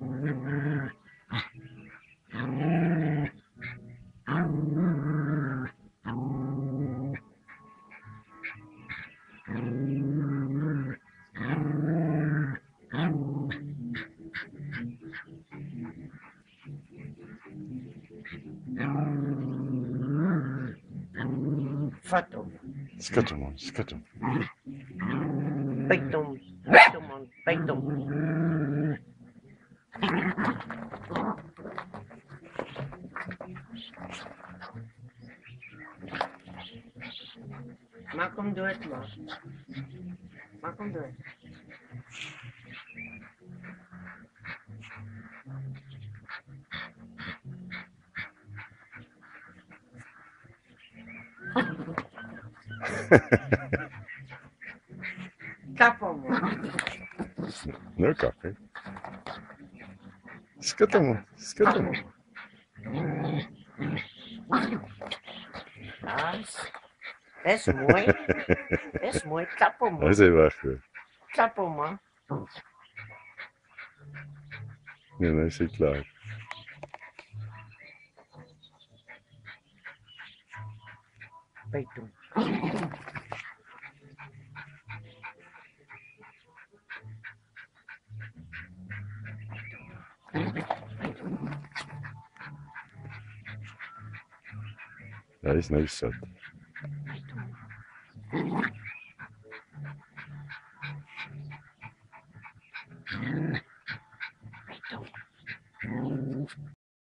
Fatum. Scatumon, scatum. Peitum. Peitumon. Peitum. Maak doe het maar. Maak hem doe het. Tap hem man. No café. Scatumon, scatumon. Dat is mooi. Dat is mooi. Klap hem Hij man. is even weg. Klap hem man. Nee, hij is klaar. Peitum. Hij is nou zat.